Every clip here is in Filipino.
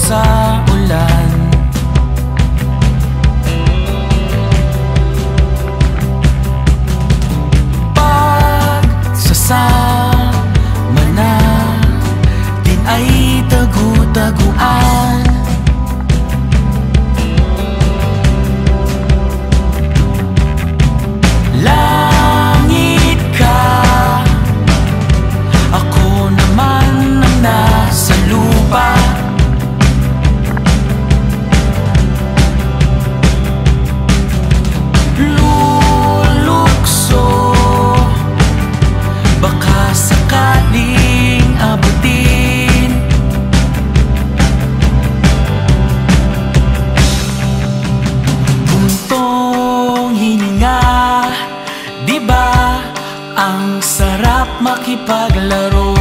sa ulan. Pagsasama na din ay tagu-taguan. Langit ka, ako naman ang nasa lupa. Lulukso, baka sakaling abutin. Buntong hininga, diba ang sarap makipaglaro?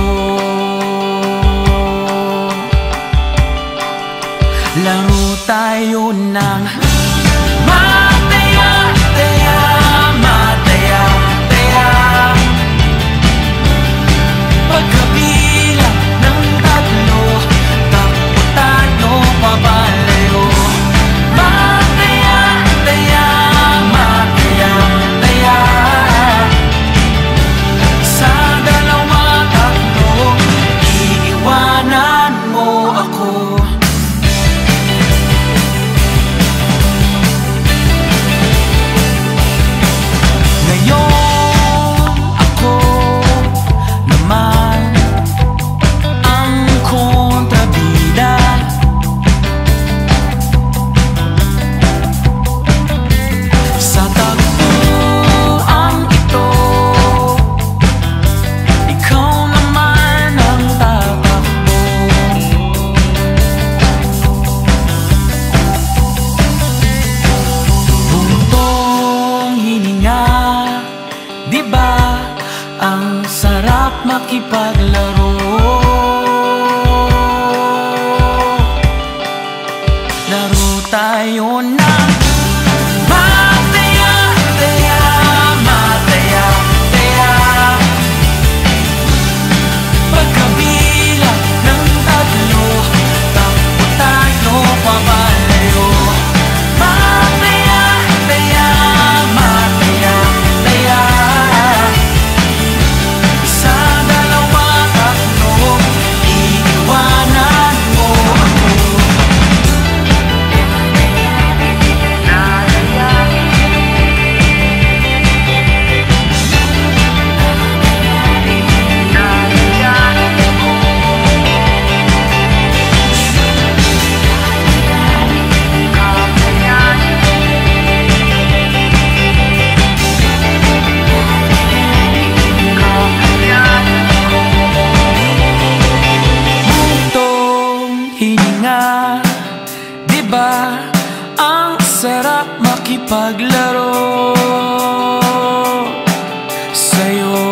Laro tayo ng mataya, taya, mataya, taya. Pagkabilang ng tatlo, takbo tayo pabalayo. Mataya, taya, mataya, taya. Sa dalawa, tatlo, iiwanan mo ako. Ngayon, ako naman ang kontrabida. Sa tagpuan ito, ikaw naman ang tatakbo. Buntong hininga, diba ang sarap makipaglaro? Laro tayo ng mataya, taya, mataya, taya. Pagkabilang ng tatlo, takbo tayo pabalayo. Mataya, taya, mataya, taya. Sa dalawa, tatlo, iiwanan mo ako. Buntong hininga, diba ang sarap makipaglaro sa'yo?